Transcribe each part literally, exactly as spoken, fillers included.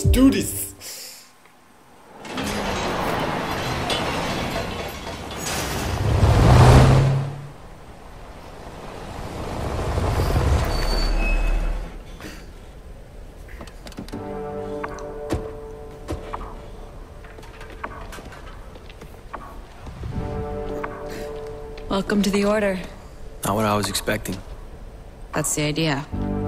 Let's do this! Welcome to the Order. Not what I was expecting. That's the idea.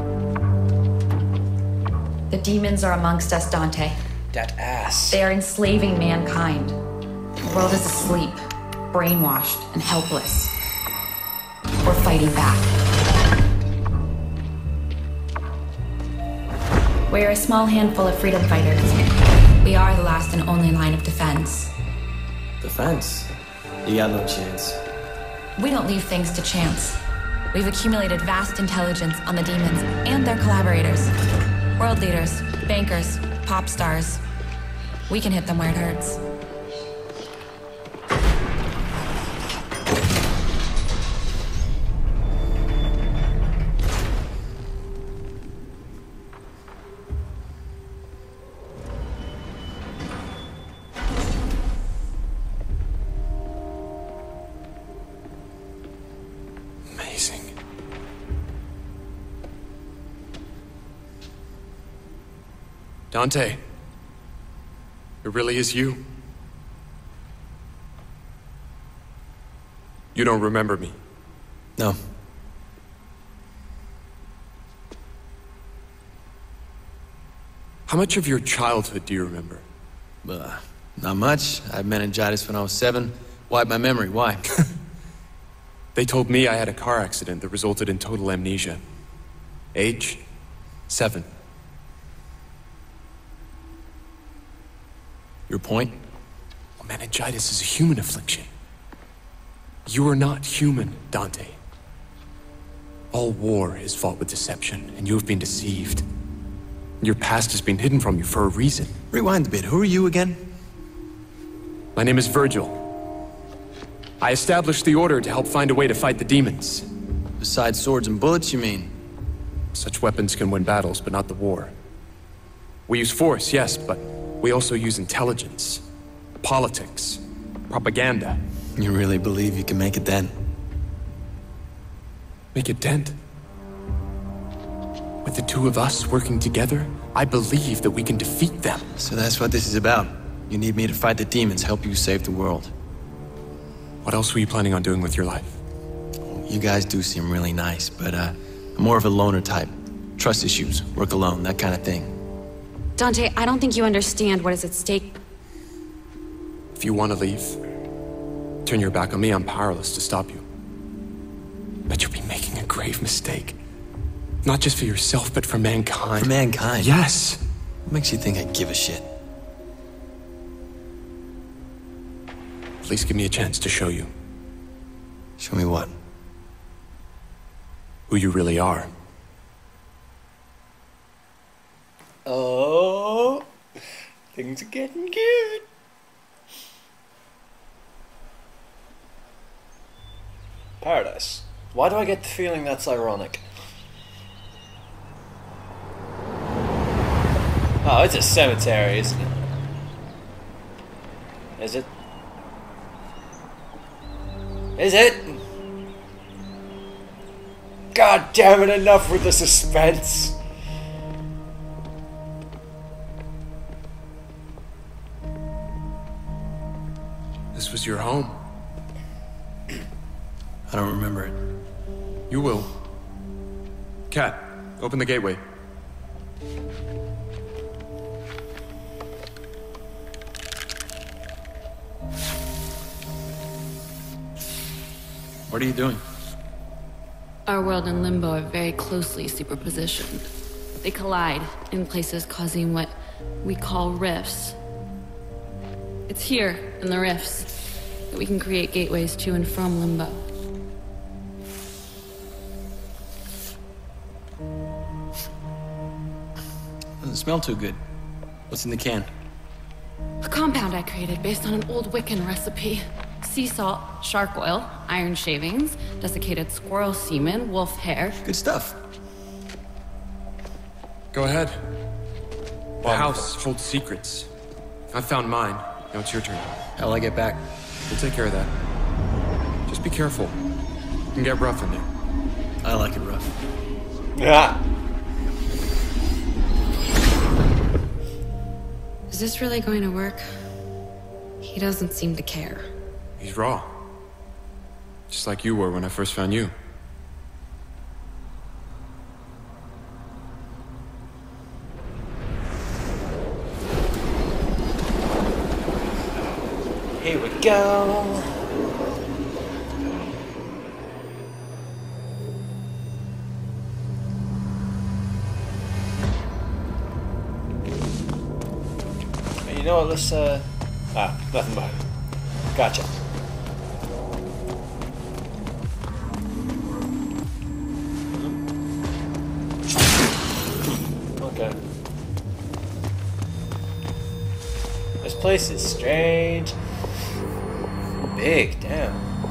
The demons are amongst us, Dante. That ass. They are enslaving mankind. The world is asleep, brainwashed, and helpless. We're fighting back. We're a small handful of freedom fighters. We are the last and only line of defense. Defense? You got no chance. We don't leave things to chance. We've accumulated vast intelligence on the demons and their collaborators. World leaders, bankers, pop stars. We can hit them where it hurts. Dante, it really is you. You don't remember me? No. How much of your childhood do you remember? Uh, not much. I had meningitis when I was seven. Wiped my memory. Why? They told me I had a car accident that resulted in total amnesia. Age? Seven. Your point? Well, meningitis is a human affliction. You are not human, Dante. All war is fought with deception, and you have been deceived. Your past has been hidden from you for a reason. Rewind a bit. Who are you again? My name is Virgil. I established the Order to help find a way to fight the demons. Besides swords and bullets, you mean? Such weapons can win battles, but not the war. We use force, yes, but we also use intelligence, politics, propaganda. You really believe you can make a dent? Make a dent? With the two of us working together, I believe that we can defeat them. So that's what this is about. You need me to fight the demons, help you save the world. What else were you planning on doing with your life? You guys do seem really nice, but uh, I'm more of a loner type. Trust issues, work alone, that kind of thing. Dante, I don't think you understand what is at stake. If you want to leave, turn your back on me, I'm powerless to stop you. But you'll be making a grave mistake. Not just for yourself, but for mankind. For mankind? Yes! What makes you think I give a shit? Please give me a chance to show you. Show me what? Who you really are. Oh, things are getting good. Paradise. Why do I get the feeling that's ironic? Oh, it's a cemetery, isn't it? Is it? Is it? God damn it, enough with the suspense. This was your home. I don't remember it. You will. Cat, open the gateway. What are you doing? Our world and Limbo are very closely superpositioned. They collide in places causing what we call rifts. It's here, in the rifts, that we can create gateways to and from Limbo. Doesn't smell too good. What's in the can? A compound I created based on an old Wiccan recipe. Sea salt, shark oil, iron shavings, desiccated squirrel semen, wolf hair. Good stuff. Go ahead. The house holds secrets. I found mine. Now it's your turn. How'll I get back? We'll take care of that. Just be careful. It can get rough in there. I like it rough. Yeah. Is this really going to work? He doesn't seem to care. He's raw. Just like you were when I first found you. Here we go. You know what, let's, uh... Ah, nothing but. Gotcha. Okay. This place is strange. Big, damn.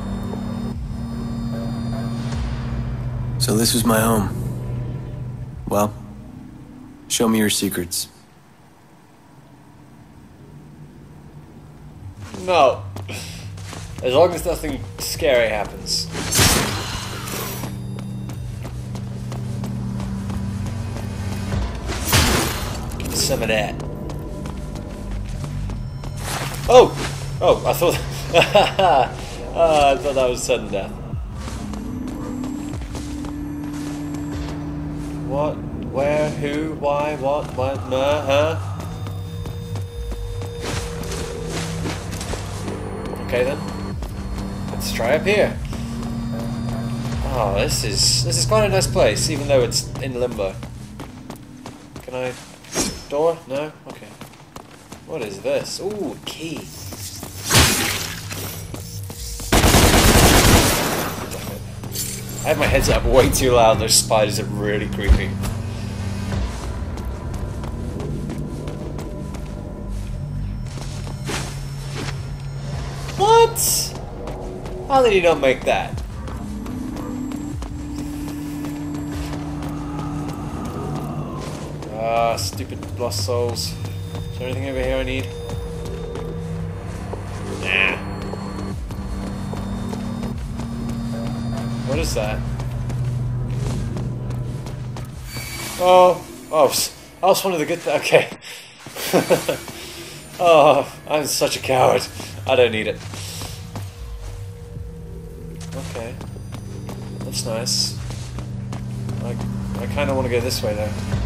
So this was my home. Well, show me your secrets. No. As long as nothing scary happens. Give me some of that. Oh! Oh, I thought... uh, I thought that was sudden death. What? Where? Who? Why? What? What? Uh, huh? Okay then, let's try up here. Oh, this is this is quite a nice place, even though it's in limbo. Can I door? No. Okay. What is this? Ooh, a key. Damn it. I have my headset up way too loud. Those spiders are really creepy. What? How did he not make that? Ah, stupid lost souls. Is there anything over here I need? Nah. What is that? Oh, oh, I was one of the good. Th okay. Oh, I'm such a coward. I don't need it. Okay. That's nice. I, I kind of want to go this way though.